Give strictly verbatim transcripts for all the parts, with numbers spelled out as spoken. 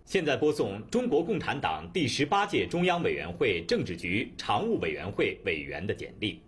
现在播送中国共产党第十八届中央委员会政治局常务委员会委员的简历。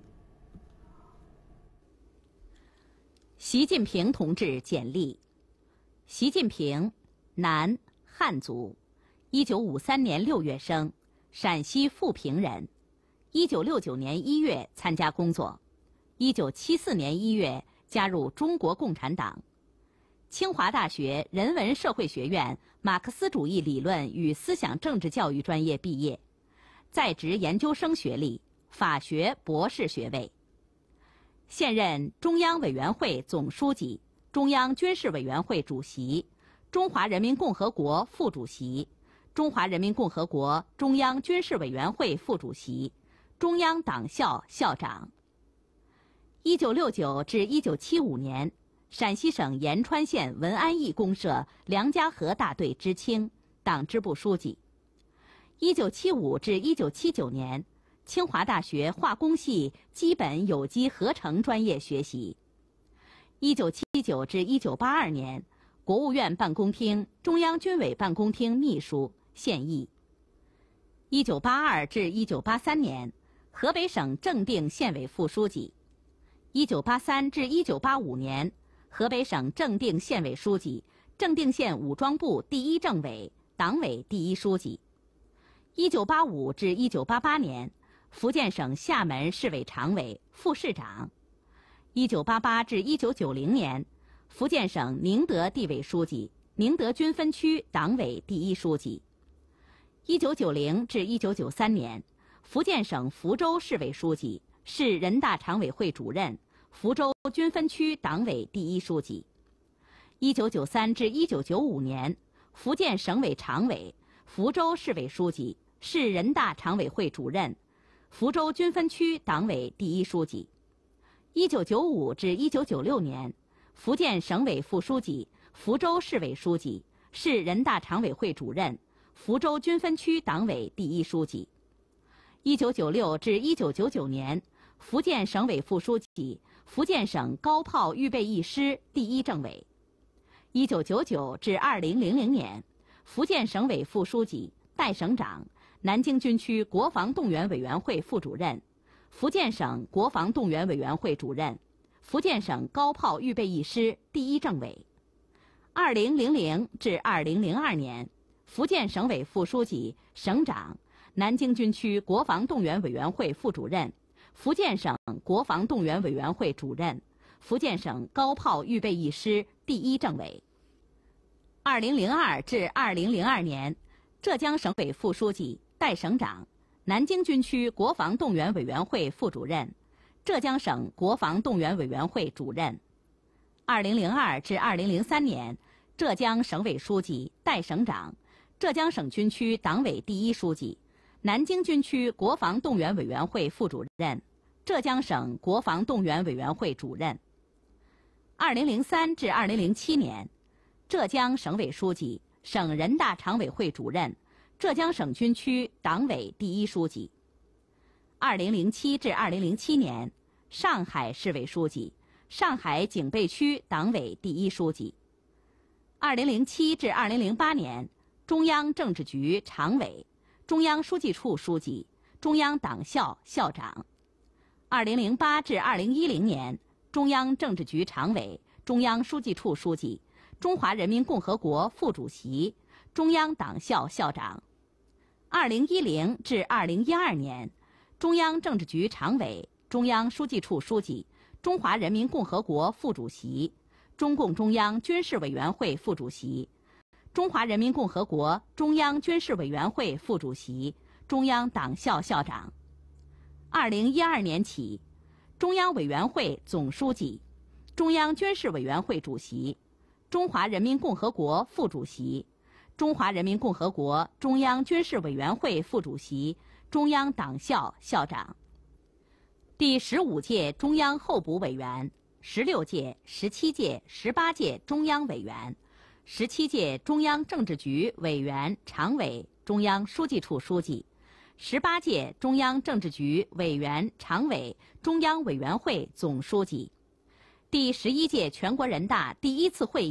习近平同志简历。习近平，男，汉族，一九五三年六月生，陕西富平人。一九六九年一月参加工作，一九七四年一月加入中国共产党。清华大学人文社会学院马克思主义理论与思想政治教育专业毕业，在职研究生学历，法学博士学位。现任中央委员会总书记、中央军事委员会主席、中华人民共和国副主席、中华人民共和国中央军事委员会副主席、中央党校校长。一九六九至一九七五年，陕西省延川县文安驿公社梁家河大队知青、党支部书记。一九七五至一九七九年，清华大学化工系基本有机合成专业学习。一九七九至一九八二年，国务院办公厅、中央军委办公厅秘书、现役。一九八二至一九八三年，河北省正定县委副书记。一九八三至一九八五年，河北省正定县委书记、正定县武装部第一政委、党委第一书记。一九八五至一九八八年，福建省厦门市委常委、副市长。一九八八至一九九零年，福建省宁德地委书记、宁德军分区党委第一书记。一九九零至一九九三年，福建省福州市委书记、市人大常委会主任、福州军分区党委第一书记。一九九三至一九九五年，福建省委常委、福州市委书记、市人大常委会主任、福州军分区党委第一书记。一九九五至一九九六年，福建省委副书记、福州市委书记、市人大常委会主任、福州军分区党委第一书记。一九九六至一九九九年，福建省委副书记、福建省高炮预备役师第一政委。一九九九至二零零零年，福建省委副书记、代省长、南京军区国防动员委员会副主任、福建省国防动员委员会主任、福建省高炮预备役师第一政委。二零零零至二零零二年，福建省委副书记、省长、南京军区国防动员委员会副主任、福建省国防动员委员会主任、福建省高炮预备役师第一政委。二零零二至二零零二年，浙江省委副书记、代省长、南京军区国防动员委员会副主任、浙江省国防动员委员会主任。二零零二至二零零三年，浙江省委书记、代省长、浙江省军区党委第一书记、南京军区国防动员委员会副主任、浙江省国防动员委员会主任。二零零三至二零零七年，浙江省委书记、省人大常委会主任、浙江省军区党委第一书记。二零零七至二零零七年，上海市委书记、上海警备区党委第一书记。二零零七至二零零八年，中央政治局常委、中央书记处书记、中央党校校长。二零零八至二零一零年，中央政治局常委、中央书记处书记、中华人民共和国副主席、中央党校校长。二零一零至二零一二年，中央政治局常委、中央书记处书记、中华人民共和国副主席、中共中央军事委员会副主席、中华人民共和国中央军事委员会副主席、中央党校校长。二零一二年起，中央委员会总书记、中央军事委员会主席、中华人民共和国副主席、中华人民共和国中央军事委员会副主席、中央党校校长。第十五届中央候补委员、十六届、十七届、十八届中央委员、十七届中央政治局委员、常委、中央书记处书记、十八届中央政治局委员、常委、中央委员会总书记。第十一届全国人大第一次会议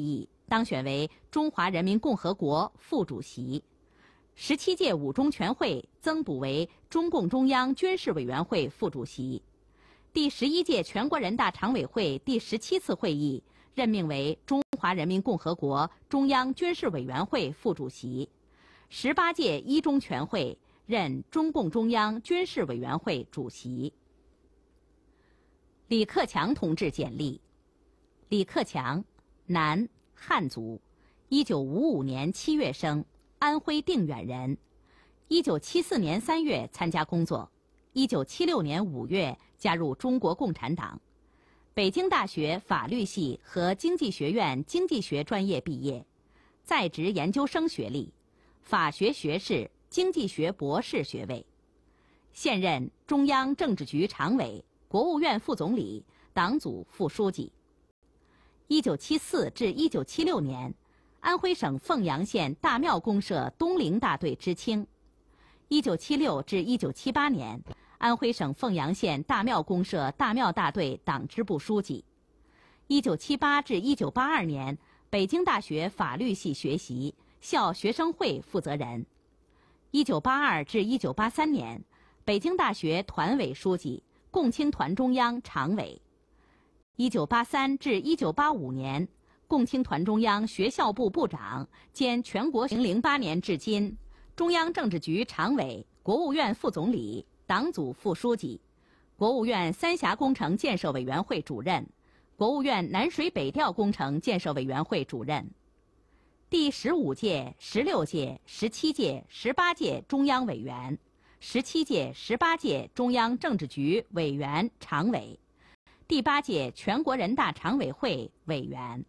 当选为中华人民共和国副主席。十七届五中全会增补为中共中央军事委员会副主席。第十一届全国人大常委会第十七次会议任命为中华人民共和国中央军事委员会副主席。十八届一中全会任中共中央军事委员会主席。李克强同志简历。李克强，男，汉族，一九五五年七月生，安徽定远人。一九七四年三月参加工作，一九七六年五月加入中国共产党。北京大学法律系和经济学院经济学专业毕业，在职研究生学历，法学学士、经济学博士学位。现任中央政治局常委、国务院副总理、党组副书记。一九七四至一九七六年，安徽省凤阳县大庙公社东陵大队知青。一九七六至一九七八年，安徽省凤阳县大庙公社大庙大队党支部书记。一九七八至一九八二年，北京大学法律系学习，校学生会负责人。一九八二至一九八三年，北京大学团委书记、共青团中央常委。一九八三至一九八五年，共青团中央学校部部长兼全国零零八年至今，中央政治局常委、国务院副总理、党组副书记，国务院三峡工程建设委员会主任，国务院南水北调工程建设委员会主任。第十五届、十六届、十七届、十八届中央委员，十七届、十八届中央政治局委员常委，第八届全国人大常委会委员。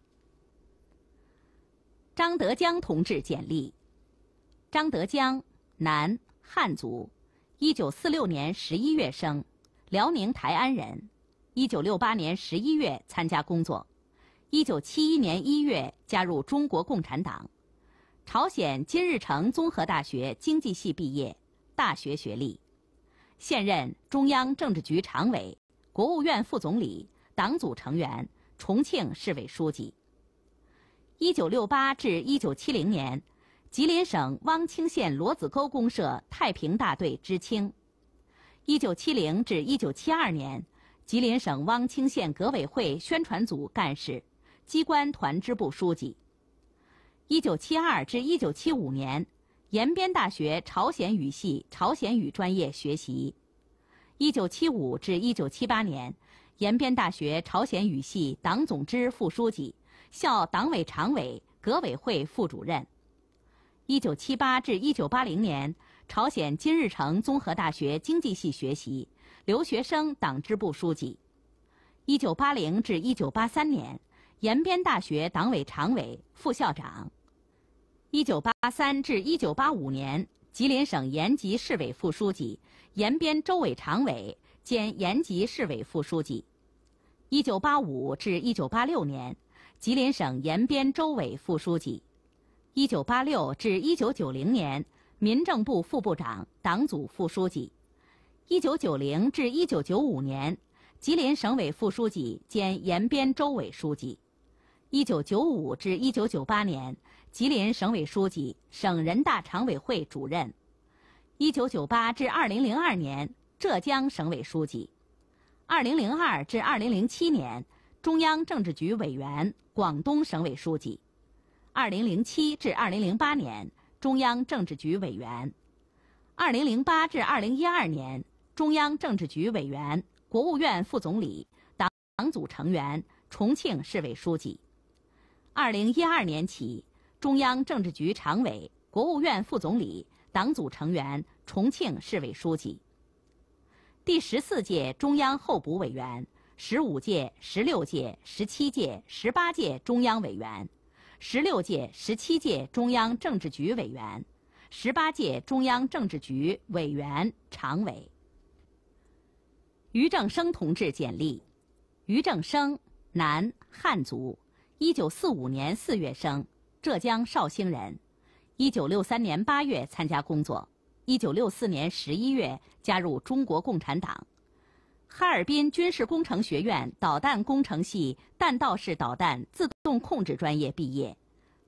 张德江同志简历。张德江，男，汉族，一九四六年十一月生，辽宁台安人。一九六八年十一月参加工作，一九七一年一月加入中国共产党。朝鲜金日成综合大学经济系毕业，大学学历。现任中央政治局常委、国务院副总理、党组成员，重庆市委书记。一九六八至一九七零年，吉林省汪清县罗子沟公社太平大队知青。一九七零至一九七二年，吉林省汪清县革委会宣传组干事，机关团支部书记。一九七二至一九七五年，延边大学朝鲜语系朝鲜语专业学习。一九七五至一九七八年，延边大学朝鲜语系党总支副书记，校党委常委、革委会副主任。一九七八至一九八零年，朝鲜金日成综合大学经济系学习，留学生党支部书记。一九八零至一九八三年，延边大学党委常委、副校长。一九八三至一九八五年，吉林省延吉市委副书记、延边州委常委兼延吉市委副书记。一九八五至一九八六年，吉林省延边州委副书记。一九八六至一九九零年，民政部副部长、党组副书记。一九九零至一九九五年，吉林省委副书记兼延边州委书记。一九九五至一九九八年，吉林省委书记、省人大常委会主任。一九九八至二零零二年，浙江省委书记。二零零二至二零零七年，中央政治局委员、广东省委书记。二零零七至二零零八年，中央政治局委员。二零零八至二零一二年，中央政治局委员、国务院副总理、党党组成员，重庆市委书记。二零一二年起，中央政治局常委、国务院副总理、党组成员，重庆市委书记。第十四届中央候补委员，十五届、十六届、十七届、十八届中央委员，十六届、十七届中央政治局委员，十八届中央政治局委员、常委。于正声同志简历。于正声，男，汉族，一九四五年四月生，浙江绍兴人。一九六三年八月参加工作，一九六四年十一月加入中国共产党。哈尔滨军事工程学院导弹工程系弹道式导弹自动控制专业毕业，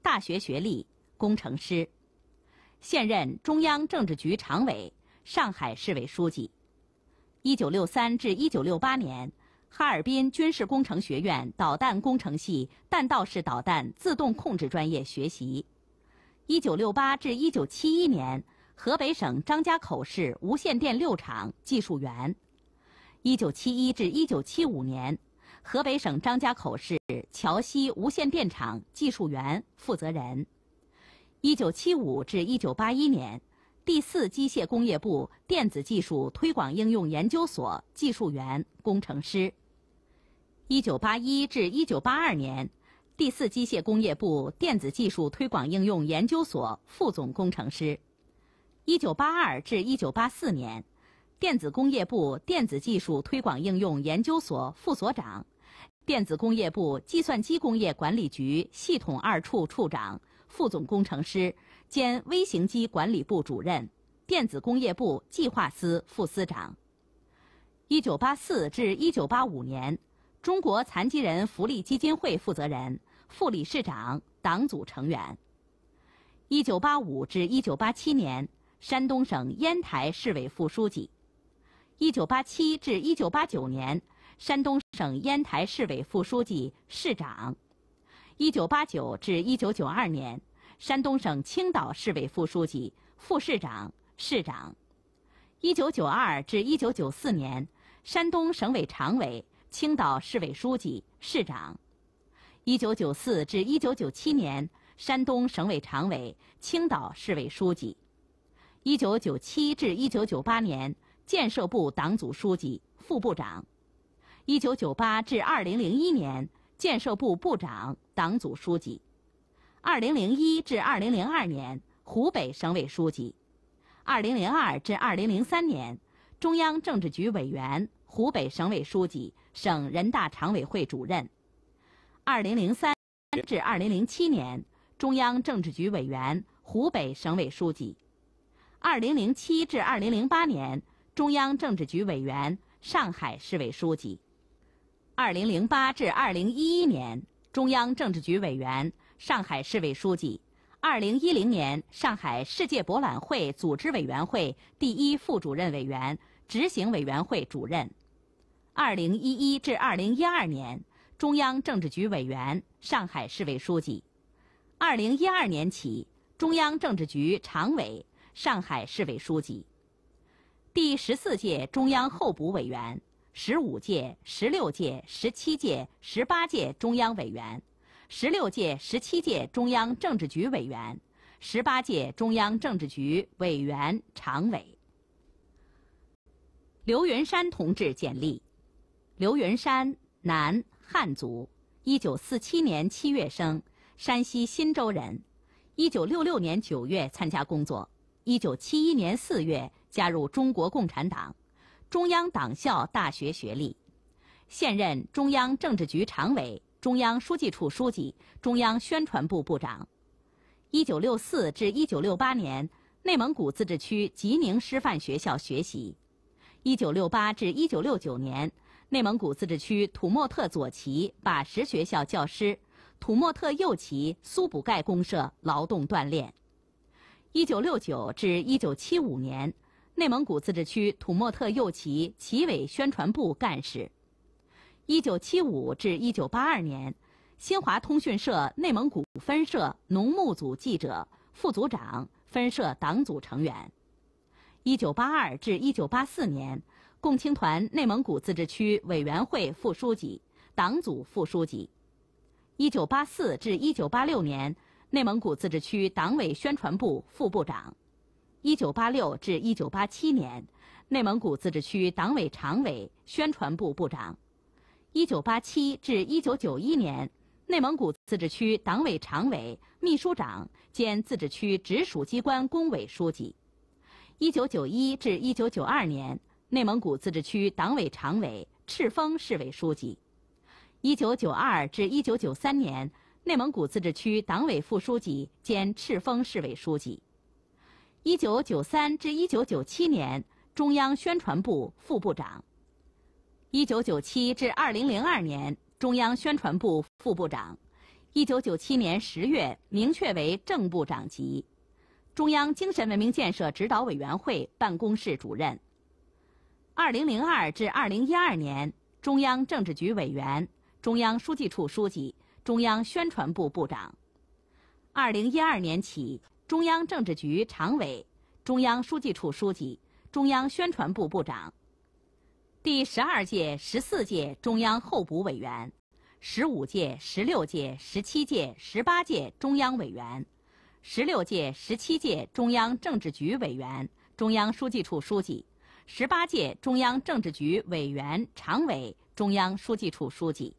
大学学历，工程师。现任中央政治局常委、上海市委书记。一九六三至一九六八年，哈尔滨军事工程学院导弹工程系弹道式导弹自动控制专业学习。一九六八至一九七一年，河北省张家口市无线电六厂技术员。一九七一至一九七五年，河北省张家口市桥西无线电厂技术员负责人。一九七五至一九八一年，第四机械工业部电子技术推广应用研究所技术员、工程师。一九八一至一九八二年，第四机械工业部电子技术推广应用研究所副总工程师。一九八二至一九八四年，电子工业部电子技术推广应用研究所副所长，电子工业部计算机工业管理局系统二处处长、副总工程师兼微型机管理部主任，电子工业部计划司副司长。一九八四至一九八五年，中国残疾人福利基金会负责人、副理事长、党组成员。一九八五至一九八七年，山东省烟台市委副书记。一九八七至一九八九年，山东省烟台市委副书记、市长。一九八九至一九九二年，山东省青岛市委副书记、副市长、市长。一九九二至一九九四年，山东省委常委、青岛市委书记、市长。一九九四至一九九七年，山东省委常委、青岛市委书记。一九九七至一九九八年，建设部党组书记、副部长。一九九八至二零零一年，建设部部长、党组书记。二零零一至二零零二年，湖北省委书记。二零零二至二零零三年，中央政治局委员、湖北省委书记、省人大常委会主任。二零零三至二零零七年，中央政治局委员、湖北省委书记。二零零七至二零零八年，中央政治局委员、上海市委书记。二零零八至二零一一年，中央政治局委员、上海市委书记。二零一零年，上海世界博览会组织委员会第一副主任委员、执行委员会主任。二零一一至二零一二年，中央政治局委员、上海市委书记。二零一二年起，中央政治局常委、上海市委书记。第十四届中央候补委员。十五届、十六届、十七届、十八届中央委员，十六届、十七届中央政治局委员，十八届中央政治局委员、常委。刘云山同志简历：刘云山，男，汉族，一九四七年七月生，山西忻州人。一九六六年九月参加工作，一九七一年四月加入中国共产党。中央党校大学学历，现任中央政治局常委、中央书记处书记、中央宣传部部长。一九六四至一九六八年，内蒙古自治区吉宁师范学校学习。一九六八至一九六九年，内蒙古自治区土默特左旗把石学校教师，土默特右旗苏卜盖公社劳动锻炼。一九六九至一九七五年。内蒙古自治区土默特右旗旗委宣传部干事。一九七五至一九八二年，新华通讯社内蒙古分社农牧组记者、副组长、分社党组成员。一九八二至一九八四年，共青团内蒙古自治区委员会副书记、党组副书记。一九八四至一九八六年，内蒙古自治区党委宣传部副部长。一九八六至一九八七年，内蒙古自治区党委常委、宣传部部长。一九八七至一九九一年，内蒙古自治区党委常委、秘书长兼自治区直属机关工委书记。一九九一至一九九二年，内蒙古自治区党委常委、赤峰市委书记。一九九二至一九九三年，内蒙古自治区党委副书记兼赤峰市委书记。一九九三至一九九七年，中央宣传部副部长。一九九七至二零零二年，中央宣传部副部长。 一九九七年十月明确为正部长级，中央精神文明建设指导委员会办公室主任。二零零二至二零一二年，中央政治局委员、中央书记处书记、中央宣传部部长。二零一二年起，中央政治局常委、中央书记处书记、中央宣传部部长。第十二届、十四届中央候补委员，十五届、十六届、十七届、十八届中央委员，十六届、十七届中央政治局委员、中央书记处书记，十八届中央政治局委员、常委、中央书记处书记。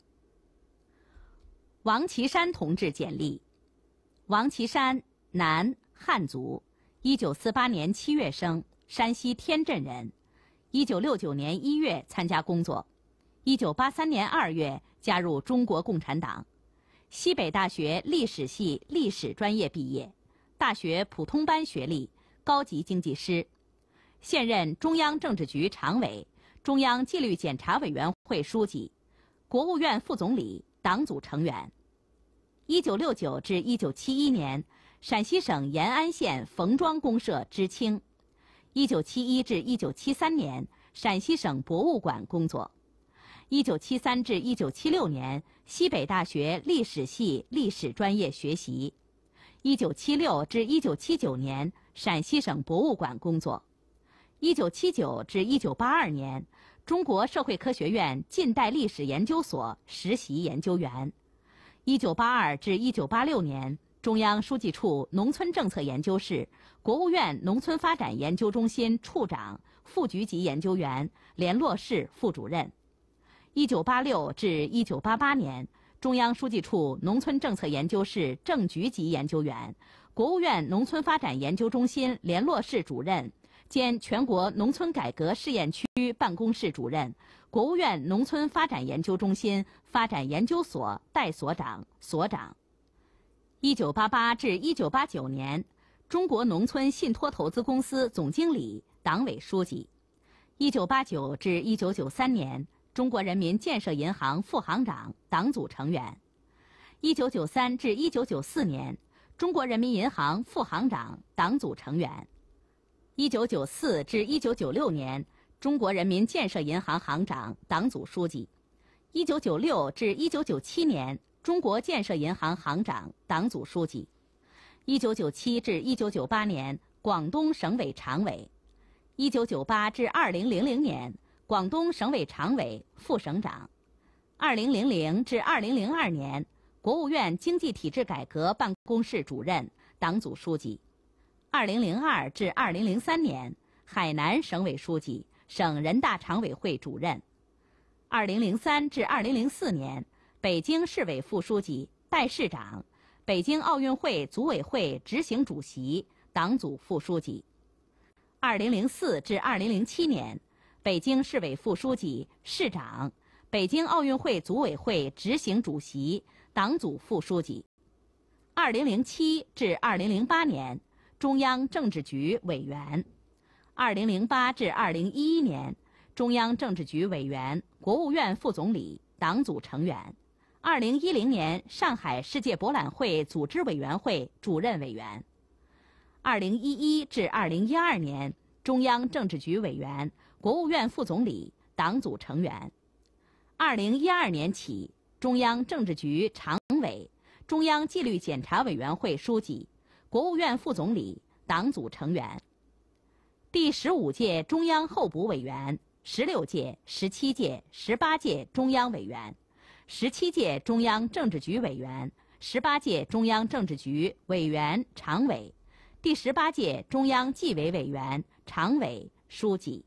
王岐山同志简历。王岐山，男，汉族，一九四八年七月生，山西天镇人。一九六九年一月参加工作，一九八三年二月加入中国共产党，西北大学历史系历史专业毕业，大学普通班学历，高级经济师，现任中央政治局常委、中央纪律检查委员会书记、国务院副总理、党组成员。一九六九至一九七一年，陕西省延安县冯庄公社知青。一九七一至一九七三年，陕西省博物馆工作。一九七三至一九七六年，西北大学历史系历史专业学习。一九七六至一九七九年，陕西省博物馆工作。一九七九至一九八二年，中国社会科学院近代历史研究所实习研究员。一九八二至一九八六年，中央书记处农村政策研究室、国务院农村发展研究中心处长、副局级研究员、联络室副主任。一九八六至一九八八年，中央书记处农村政策研究室正局级研究员，国务院农村发展研究中心联络室主任兼全国农村改革试验区办公室主任，国务院农村发展研究中心发展研究所代所长、所长。一九八八至一九八九年，中国农村信托投资公司总经理、党委书记。一九八九至一九九三年，中国人民建设银行副行长、党组成员。一九九三至一九九四年，中国人民银行副行长、党组成员。一九九四至一九九六年，中国人民建设银行行长、党组书记。一九九六至一九九七年，中国建设银行行长、党组书记。一九九七至一九九八年，广东省委常委。一九九八至二零零零年，广东省委常委、副省长。二零零零至二零零二年，国务院经济体制改革办公室主任、党组书记。二零零二至二零零三年，海南省委书记、省人大常委会主任。二零零三至二零零四年，北京市委副书记、代市长，北京奥运会组委会执行主席、党组副书记。二零零四至二零零七年，北京市委副书记、市长，北京奥运会组委会执行主席、党组副书记。二零零七至二零零八年，中央政治局委员。二零零八至二零一一年，中央政治局委员、国务院副总理、党组成员。二零一零年，上海世界博览会组织委员会主任委员。二零一一至二零一二年，中央政治局委员、国务院副总理、党组成员。二零一二年起，中央政治局常委、中央纪律检查委员会书记、国务院副总理、党组成员。第十五届中央候补委员，十六届、十七届、十八届中央委员，十七届中央政治局委员，十八届中央政治局委员、常委，第十八届中央纪委委员、常委、书记。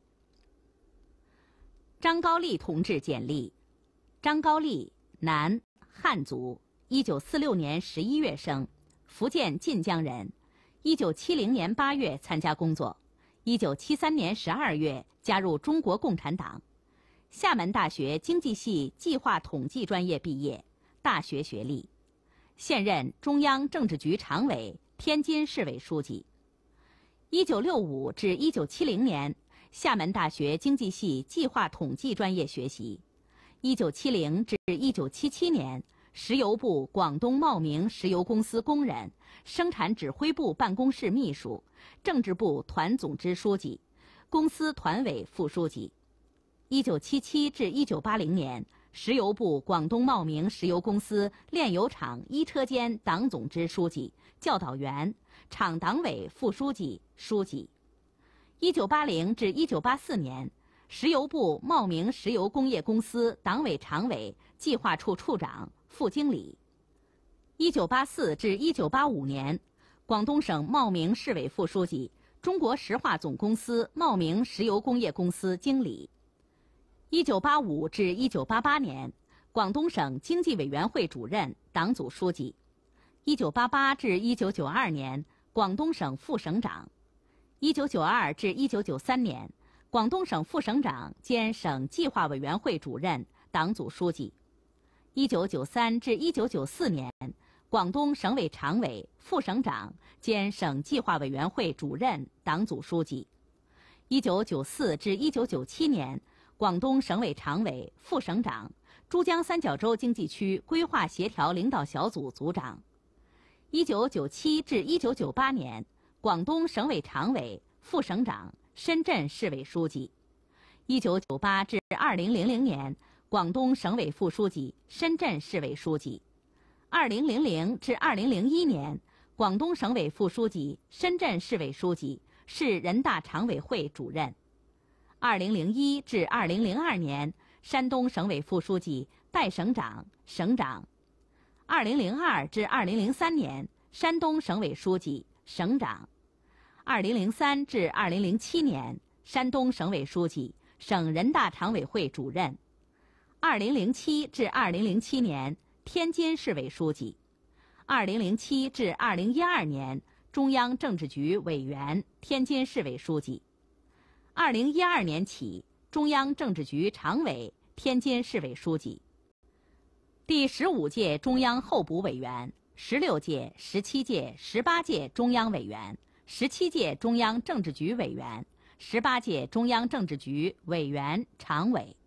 张高丽同志简历。张高丽，男，汉族，一九四六年十一月生，福建晋江人。一九七零年八月参加工作，一九七三年十二月加入中国共产党。厦门大学经济系计划统计专业毕业，大学学历。现任中央政治局常委、天津市委书记。一九六五至一九七零年，厦门大学经济系计划统计专业学习。一九七零至一九七七年， 石油部广东茂名石油公司工人，生产指挥部办公室秘书，政治部团总支书记，公司团委副书记。一九七七至一九八零年，石油部广东茂名石油公司炼油厂一车间党总支书记、教导员，厂党委副书记、书记。一九八零至一九八四年，石油部茂名石油工业公司党委常委、计划处处长、副经理。一九八四至一九八五年，广东省茂名市委副书记，中国石化总公司茂名石油工业公司经理。一九八五至一九八八年，广东省经济委员会主任、党组书记。一九八八至一九九二年，广东省副省长。一九九二至一九九三年，广东省副省长兼省计划委员会主任、党组书记。一九九三至一九九四年，广东省委常委、副省长兼省计划委员会主任、党组书记。一九九四至一九九七年，广东省委常委、副省长，珠江三角洲经济区规划协调领导小组组长。一九九七至一九九八年，广东省委常委、副省长，深圳市委书记。一九九八至二零零零年，广东省委副书记，深圳市委书记。二零零零至二零零一年，广东省委副书记，深圳市委书记，市人大常委会主任。二零零一至二零零二年，山东省委副书记、代省长、省长。二零零二至二零零三年，山东省委书记、省长。二零零三至二零零七年，山东省委书记、省人大常委会主任。二零零七至二零零七年，天津市委书记。二零零七至二零一二年，中央政治局委员、天津市委书记。二零一二年起，中央政治局常委、天津市委书记。第十五届中央候补委员、十六届、十七届、十八届中央委员、十七届中央政治局委员、十八届中央政治局委员、常委。